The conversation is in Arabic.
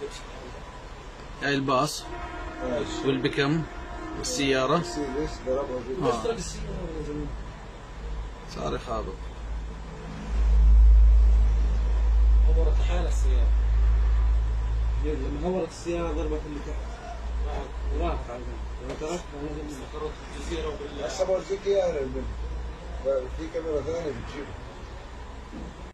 هاي الباص والبكم والسيارة. صار يخابط. هورت حالة السيارة. لما هورت السيارة ضربت اللي تحت. وراحت على جنب. تركت استقرت في الجزيرة وبالله. هسه بورجيك اياها في كاميرا ثانية بتجيبها.